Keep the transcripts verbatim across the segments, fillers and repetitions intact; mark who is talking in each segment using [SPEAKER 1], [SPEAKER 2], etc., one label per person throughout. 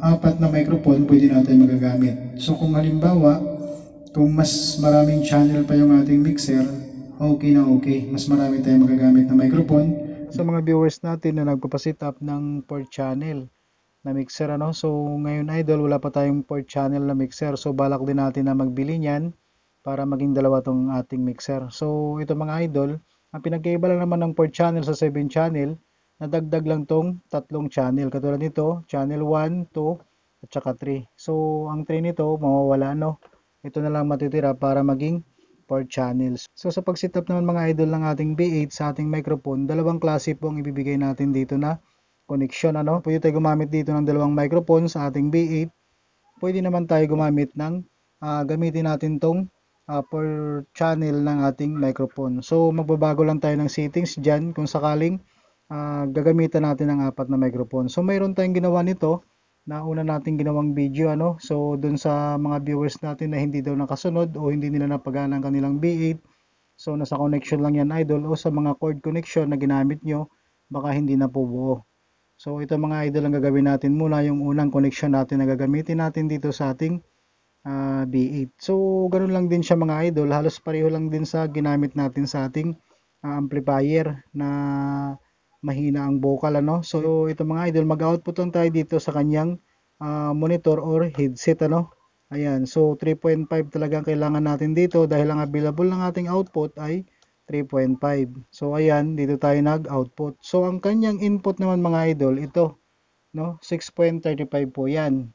[SPEAKER 1] apat na microphone pwede natin magagamit. So kung halimbawa, kung mas maraming channel pa yung ating mixer, okay na okay. Mas marami tayong magagamit na microphone. Sa mga viewers natin na nagpapasit up ng four channel na mixer, ano? So ngayon idol, wala pa tayong four channel na mixer. So balak din natin na magbili niyan para maging dalawa tong ating mixer. So ito mga idol, ang pinagkaiba lang naman ng four channel sa seven channel, nadagdag lang tong tatlong channel. Katulad nito, channel one, two, at saka three. So ang three nito mawawala, no? Ito na lang matitira para maging four channels. So sa pag-setup naman mga idol ng ating B eight sa ating microphone, dalawang klase po ang ibibigay natin dito na connection, ano? Pwede tayo gumamit dito ng dalawang microphone sa ating B eight. Pwede naman tayo gumamit ng uh, gamitin natin tong uh, per channel ng ating microphone. So magbabago lang tayo ng settings dyan kung sakaling uh, gagamitan natin ng apat na microphone. So mayroon tayong ginawa nito na una nating ginawang video, ano? So dun sa mga viewers natin na hindi daw nakasunod o hindi nila napagana ang kanilang B eight, so nasa connection lang yan idol, o sa mga cord connection na ginamit nyo, baka hindi na po buo. So ito mga idol ang gagawin natin muna, yung unang connection natin na gagamitin natin dito sa ating uh, B eight. So ganun lang din siya mga idol, halos pareho lang din sa ginamit natin sa ating uh, amplifier na mahina ang vocal, ano? So ito mga idol, mag-output lang tayo dito sa kanyang uh, monitor or headset, ano? Ayan, so three point five talagang kailangan natin dito dahil ang available ng ating output ay three point five. So ayan, dito tayo nag-output. So ang kanyang input naman mga idol, ito, no? six point three five po yan.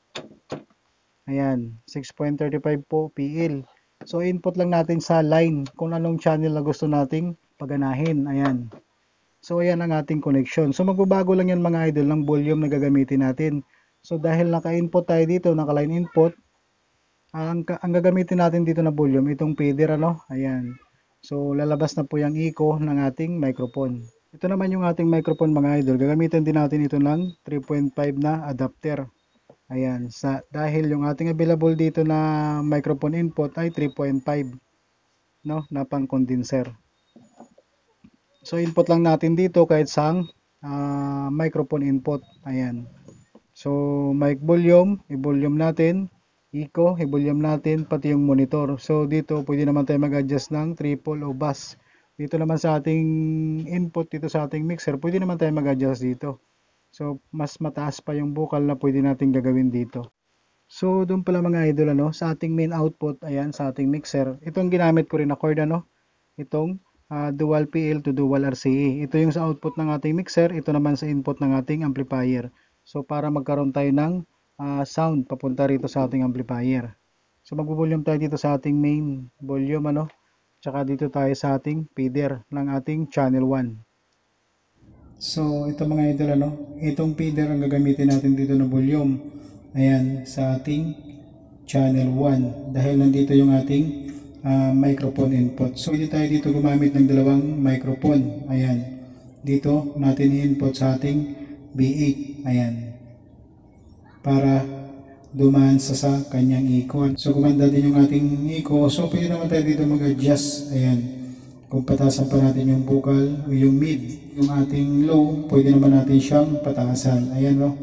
[SPEAKER 1] Ayan, six point three five po P L. So input lang natin sa line kung anong channel na gusto nating paganahin. Ayan. So ayan ang ating connection. So magbabago lang yan mga idol ng volume na gagamitin natin. So dahil naka-input tayo dito, naka-line input, ang, ang gagamitin natin dito na volume, itong fader, ano? Ayan. So lalabas na po yung echo ng ating microphone. Ito naman yung ating microphone mga idol. Gagamitin din natin ito ng three point five na adapter. Ayan. Sa, dahil yung ating available dito na microphone input ay three point five, no? Na pang condenser. So input lang natin dito kahit sang uh, microphone input. Ayan. So mic volume, i-volume natin, echo, i-volume natin, pati yung monitor. So dito pwede naman tayo mag-adjust ng triple o bass. Dito naman sa ating input, dito sa ating mixer, pwede naman tayo mag-adjust dito. So mas mataas pa yung vocal na pwede natin gagawin dito. So doon pala mga idol, ano, sa ating main output, ayan, sa ating mixer, itong ginamit ko rin na cord, ano, itong Uh, dual P L to dual R C A. Ito yung sa output ng ating mixer, ito naman sa input ng ating amplifier. So para magkaroon tayo ng uh, sound papunta rito sa ating amplifier. So magvo-volume tayo dito sa ating main volume, ano? Tsaka dito tayo sa ating feeder ng ating channel one. So ito mga idol, ano? Itong feeder ang gagamitin natin dito na volume. Ayan, sa ating channel one. Dahil nandito yung ating Uh, microphone input. So hindi tayo dito gumamit ng dalawang microphone. Ayan. Dito natin i-input sa ating B eight. Ayan. Para dumaan sa sa kanyang echo. So gumanda din yung ating echo. So pwede naman tayo dito mag-adjust. Ayan. Kung patasan pa natin yung vocal o yung mid, yung ating low, pwede naman natin siyang pataasan. Ayan, no?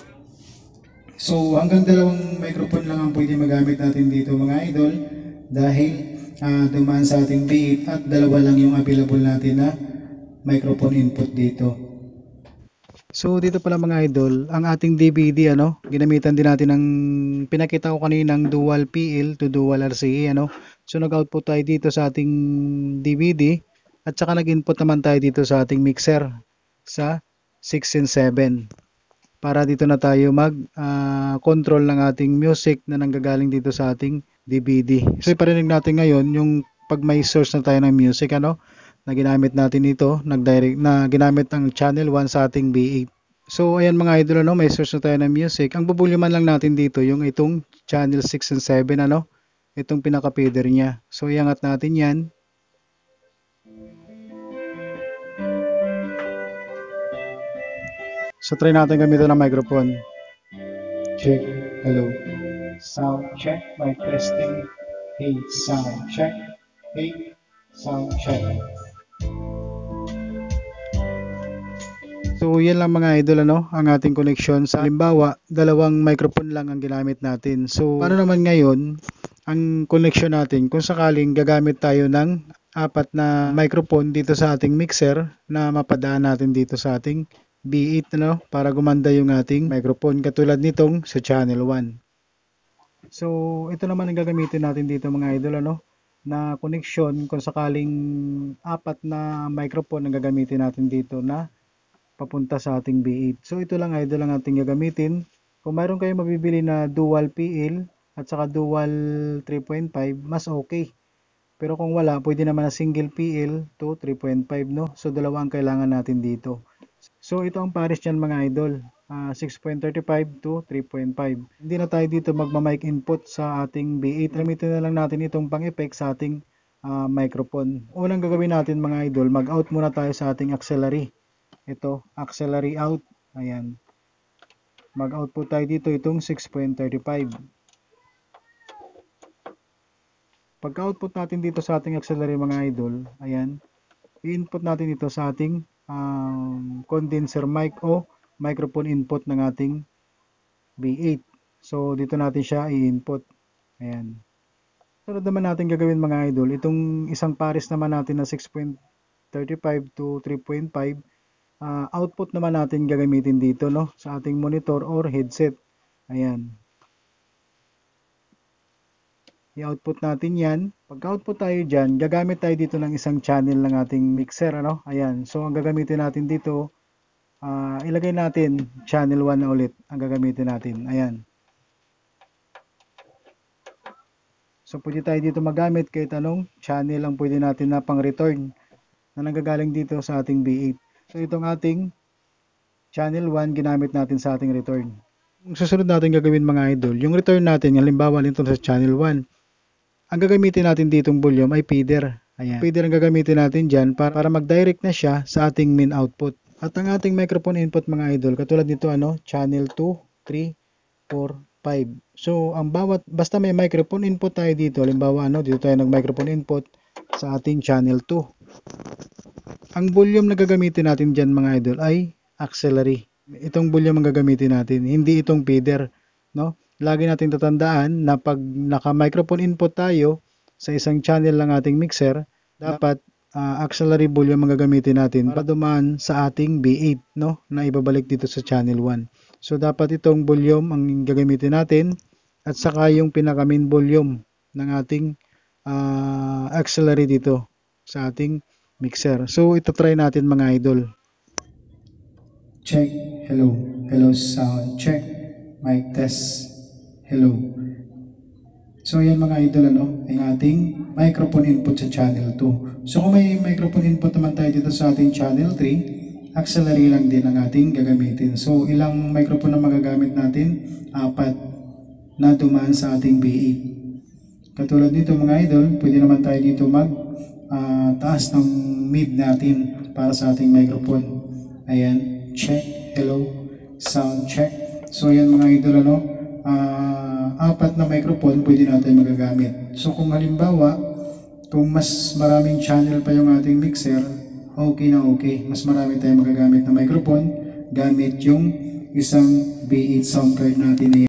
[SPEAKER 1] So hanggang dalawang microphone lang ang pwede magamit natin dito mga idol. Dahil uh, dumaan sa ating B eight at dalawa lang yung available natin na microphone input dito. So dito pala mga idol, ang ating D V D, ano, ginamitan din natin ng pinakita ko kaninang dual P L to dual R C A, ano. So nag-output tayo dito sa ating D V D at saka nag-input naman tayo dito sa ating mixer sa six and seven. Para dito na tayo mag-control uh, ng ating music na nanggagaling dito sa ating D V D. So iparinig natin ngayon yung pag may source na tayo ng music, ano, na ginamit natin ito, nag-direct na ginamit ang channel one sa ating B eight. So ayan mga idol, ano, may source na tayo ng music. Ang bubulyaman lang natin dito yung itong channel six and seven, ano, itong pinaka-feeder niya. So iangat natin yan. So try natin gamitin ng microphone. Check. Hello. Sound check. Mic testing. Hey, sound check. Hey, sound check. So yan lang mga idol ano, ang ating connection. Sa halimbawa, dalawang microphone lang ang ginamit natin. So paano naman ngayon ang connection natin kung sakaling gagamit tayo ng apat na microphone dito sa ating mixer na mapadaan natin dito sa ating B eight ano, para gumanda yung ating microphone katulad nitong sa channel one. So ito naman ang gagamitin natin dito mga idol ano, na connection kung sakaling apat na microphone ang gagamitin natin dito na papunta sa ating B eight. So ito lang idol ang ating gagamitin. Kung mayroon kayong mabibili na dual P L at saka dual three point five, mas okay. Pero kung wala, pwede naman na single P L to three point five no. So dalawa ang kailangan natin dito. So ito ang pares niyan mga idol. Uh, six point three five to three point five. Hindi na tayo dito magma-mic input sa ating B eight. Gamitin na lang natin itong pang-effect sa ating uh, microphone. Unang gagawin natin mga idol, mag-out muna tayo sa ating auxiliary. Ito, auxiliary out. Ayan. Mag-out po tayo dito itong six point three five. Pagka-output natin dito sa ating auxiliary mga idol, ayan, i-input natin ito sa ating um, condenser mic o microphone input ng ating B eight. So, dito natin siya i-input. Ayan. Sunod naman natin gagawin mga idol, itong isang pares naman natin na six point three five to three point five, Uh, output naman natin gagamitin dito no sa ating monitor or headset. Ayan. I-output natin yan. Pag-output tayo dyan, gagamit tayo dito ng isang channel ng ating mixer. Ano? Ayan. So, ang gagamitin natin dito, uh, ilagay natin channel one na ulit ang gagamitin natin. Ayan. So, pwede tayo dito magamit kahit anong channel ang pwede natin na pang-return na nanggagaling dito sa ating B eight. So itong ating channel one ginamit natin sa ating return. Ang susunod natin gagawin mga idol, yung return natin, halimbawa nito sa channel one, ang gagamitin natin ditong volume ay feeder. Ayan. Feeder ang gagamitin natin dyan para, para mag-direct na siya sa ating main output. At ang ating microphone input mga idol, katulad nito ano, channel two, three, four, five. So ang bawat, basta may microphone input tayo dito, halimbawa ano, dito tayo nag-microphone input sa ating channel two. Ang volume na gagamitin natin dyan mga idol ay auxiliary. Itong volume ang gagamitin natin, hindi itong feeder. No? Lagi natin tatandaan na pag naka-microphone input tayo sa isang channel ng ating mixer, dapat uh, auxiliary volume ang gagamitin natin para dumaan sa ating B eight no? Na ibabalik dito sa channel one. So dapat itong volume ang gagamitin natin at saka yung pinaka-main volume ng ating uh, auxiliary dito sa ating mixer. So ito try natin mga idol.
[SPEAKER 2] Check, hello, hello sound, check, mic test, hello. So yan mga idol ano, ang ating microphone input sa channel two. So kung may microphone input naman tayo dito sa ating channel three, auxiliary lang din ang ating gagamitin. So ilang microphone na magagamit natin? Apat na dumaan sa ating B eight. Katulad nito mga idol, pwede naman tayo dito mag Uh, taas ng mid natin para sa ating microphone. Ayan, check, hello, sound check. So ayan mga idol ano, uh, apat na microphone pwede natin magagamit. So kung halimbawa, kung mas maraming channel pa yung ating mixer, okay na okay. Mas marami tayong magagamit na microphone gamit yung isang B eight sound card natin na